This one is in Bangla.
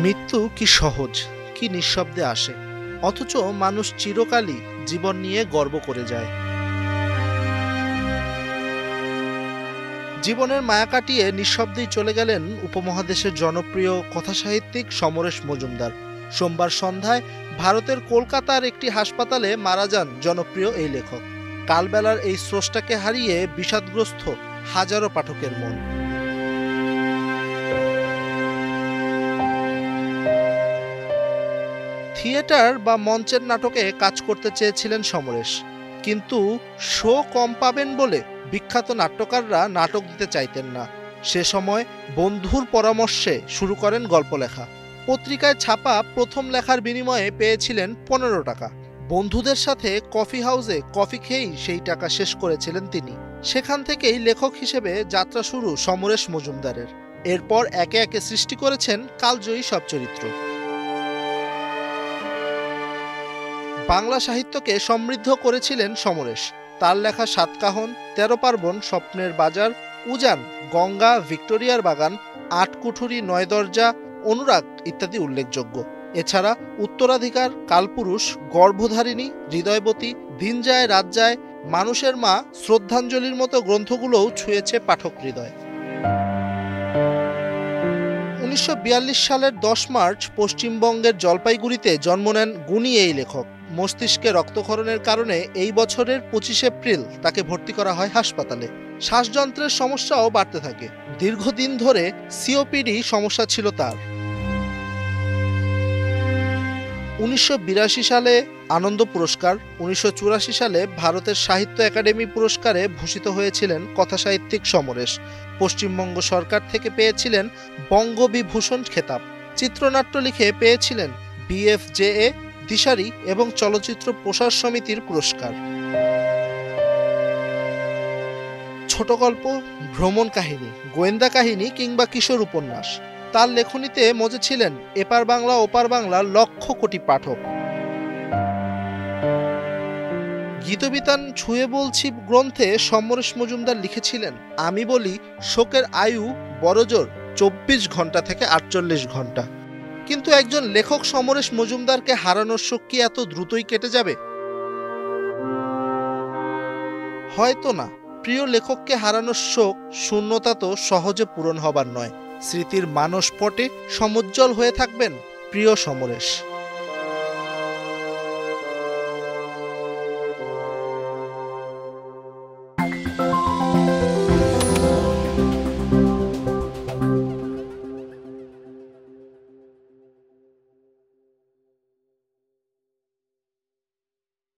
মৃত্যু কি সহজ, কি নিঃশব্দে আসে, অথচ মানুষ চিরকালই জীবন নিয়ে গর্ব করে যায়। জীবনের মায়া কাটিয়ে নিঃশব্দেই চলে গেলেন উপমহাদেশের জনপ্রিয় কথাসাহিত্যিক সমরেশ মজুমদার। সোমবার সন্ধ্যায় ভারতের কলকাতার একটি হাসপাতালে মারা যান জনপ্রিয় এই লেখক। কালবেলার এই স্রষ্টাকে হারিয়ে বিষাদগ্রস্ত হাজারো পাঠকের মন। থিয়েটার বা মঞ্চের নাটকে কাজ করতে চেয়েছিলেন সমরেশ, কিন্তু শো কম পাবেন বলে বিখ্যাত নাট্যকাররা নাটক দিতে চাইতেন না। সে সময় বন্ধুর পরামর্শে শুরু করেন গল্প লেখা। পত্রিকায় ছাপা প্রথম লেখার বিনিময়ে পেয়েছিলেন 15 টাকা। বন্ধুদের সাথে কফি হাউসে কফি খেয়েই সেই টাকা শেষ করেছিলেন তিনি। সেখান থেকেই লেখক হিসেবে যাত্রা শুরু সমরেশ মজুমদারের। এরপর একে একে সৃষ্টি করেছেন কালজয়ী সব চরিত্র। বাংলা সাহিত্যকে সমৃদ্ধ করেছিলেন সমরেশ। তার লেখা সাতকাহন, 13 পার্বণ, স্বপ্নের বাজার, উজান, গঙ্গা, ভিক্টোরিয়ার বাগান, আটকুঠুরি, 9 দরজা, অনুরাগ ইত্যাদি উল্লেখযোগ্য। এছাড়া উত্তরাধিকার, কালপুরুষ, গর্ভধারিণী, হৃদয়বতী, দিন যায় রাত যায়, মানুষের মা, শ্রদ্ধাঞ্জলির মতো গ্রন্থগুলোও ছুঁয়েছে পাঠক হৃদয়। 1942 সালের 10 মার্চ পশ্চিমবঙ্গের জলপাইগুড়িতে জন্ম নেন গুণী এই লেখক। মস্তিষ্কে রক্তক্ষরণের কারণে এই বছরের 25 এপ্রিল তাকে ভর্তি করা হয় হাসপাতালে। শ্বাসযন্ত্রের সমস্যাও বাড়তে থাকে। দীর্ঘদিন ধরে সিওপিডি সমস্যা ছিল তার। 1982 সালে আনন্দ পুরস্কার, 1984 সালে ভারতের সাহিত্য একাডেমি পুরস্কারে ভূষিত হয়েছিলেন কথাসাহিত্যিক সমরেশ। পশ্চিমবঙ্গ সরকার থেকে পেয়েছিলেন বঙ্গবিভূষণ খেতাব। চিত্রনাট্য লিখে পেয়েছিলেন BFJA, দিশারি এবং চলচ্চিত্র প্রসার সমিতির পুরস্কার। ছোট গল্প, ভ্রমণ কাহিনী, গোয়েন্দা কাহিনী কিংবা কিশোর উপন্যাস, তার লেখনীতে মজেছিলেন এপার বাংলা ওপার বাংলার লক্ষ কোটি পাঠক। গীতবিতান ছুঁয়ে বলছি গ্রন্থে সমরেশ মজুমদার লিখেছিলেন, আমি বলি শোকের আয়ু বড়জোর 24 ঘন্টা থেকে 48 ঘন্টা। কিন্তু একজন লেখক সমরেশ মজুমদারকে হারানোর শোক কি এত দ্রুতই কেটে যাবে? হয়তো না। প্রিয় লেখককে হারানোর শোক, শূন্যতা তো সহজে পূরণ হবার নয়। স্মৃতির মানসপটে সমুজ্জ্বল হয়ে থাকবেন প্রিয় সমরেশ।